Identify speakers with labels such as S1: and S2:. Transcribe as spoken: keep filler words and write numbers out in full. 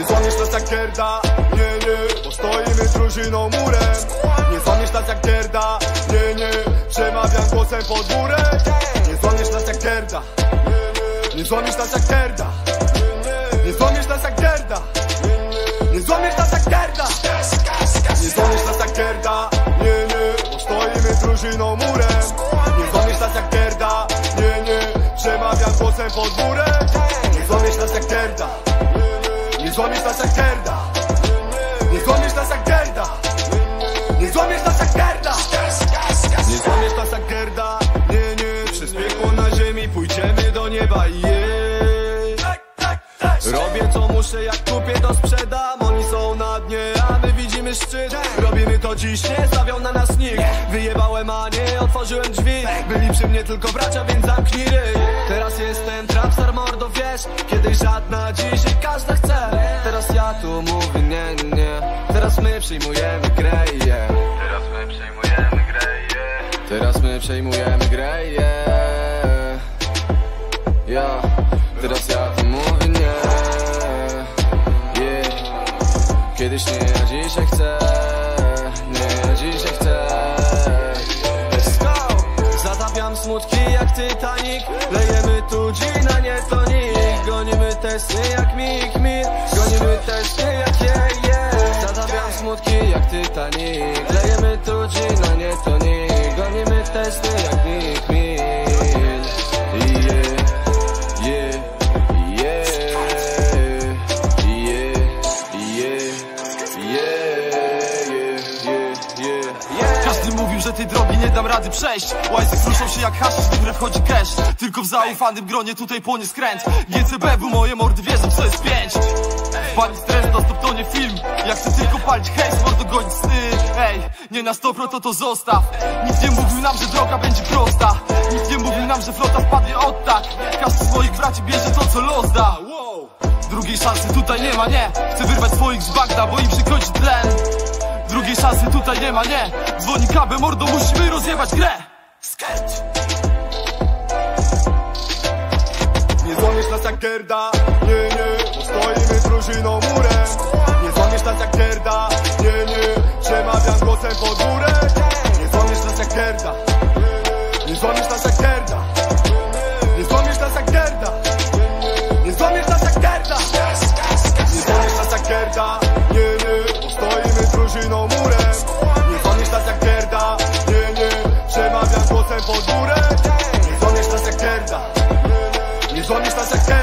S1: Nie złamiesz nas jak Gerda, nie, nie, bo stoimy drużyną murem. Nie złamiesz nas jak Gerda, nie, nie, przemawiam głosem pod murem. Nie złamiesz nas jak Gerda, nie złamiesz nas jak Gerda, nie złamiesz nas jak Gerda, nie złamiesz nas jak Gerda, nie złamiesz nas jak Gerda, nie, nie, bo stoimy drużyną murem. Nie złamiesz nas jak Gerda, nie, nie, przemawiam głosem pod murem. Nie złamiesz nas jak Gerda, nie złamiesz nas jak Gerda, nie złamiesz nas jak Gerda, nie złamiesz nas jak Gerda, nie złamiesz nas jak Gerda, nie, nie, przez piekło na ziemi pójdziemy do nieba i jej. Robię co muszę, jak kupię to sprzedam. Oni są na dnie, a my widzimy szczyt. Robimy to dziś, nie stawiał na nas nikt. Wyjebałem, a nie otworzyłem drzwi. Byli przy mnie tylko bracia, więc zamknij ryj. Teraz jestem trapstar, mordo, wiesz. Kiedyś żadna, dzisiaj każda chce. Teraz ja tu mówię nie, nie. Teraz my przyjmujemy grę, yeah.
S2: Teraz my przejmujemy grę, yeah.
S1: Teraz my przejmujemy grę, yeah. Yeah. Teraz ja tu mówię nie, yeah. Kiedyś nie, ja dzisiaj chcę. Nie, ja dzisiaj chcę. Let's go! Zatapiam smutki jak Titanic. Lejemy tu gina, nie tonik. Gonimy testy jak Mick Mill. Gonimy testy jak yeah, yeah. Zatapiam smutki jak Titanic. Lejemy tu gina, nie tonik. Gonimy testy jak Mick Mill.
S3: Każdy mówił, że tej drogi nie dam rady przejść. Łajzy kruszą się jak haszysz, w grę wchodzi cash. Tylko w zaufanym gronie tutaj płonie skręt. G C B, bo moje mordy wierzą, co jest pięć. Pani stres, na stop to nie film. Jak chcę tylko palić hejs, mordo gonić sny. Ej, nie na sto procent to zostaw. Nikt nie mówił nam, że droga będzie prosta. Nikt nie mówił nam, że flota wpadnie od tak. Każdy z moich braci bierze to, co los da. Drugiej szansy tutaj nie ma, nie. Chcę wyrwać swoich z bagna, bo im się kończy tlen. Drugiej szansy tutaj nie ma, nie. Dzwoni kabel, mordo, musimy rozjebać grę. Skert.
S1: Nie złamiesz nas jak Gerda, nie, nie, bo stoimy drużyną murem. Nie złamiesz nas jak Gerda, nie, nie, przemawiam głosem pod murem. Nie złamiesz nas jak Gerda, nie złamiesz nas jak Gerda, nie złamiesz nas jak Gerda, nie złamiesz nas jak Gerda, nie złamiesz nas jak Gerda, nie, nie, bo stoimy drużyną murem. Nie złamiesz nas jak Gerda, nie, nie, przemawiam głosem pod murem. Nie złamiesz nas jak Gerda, nie złamiesz nas jak Gerda.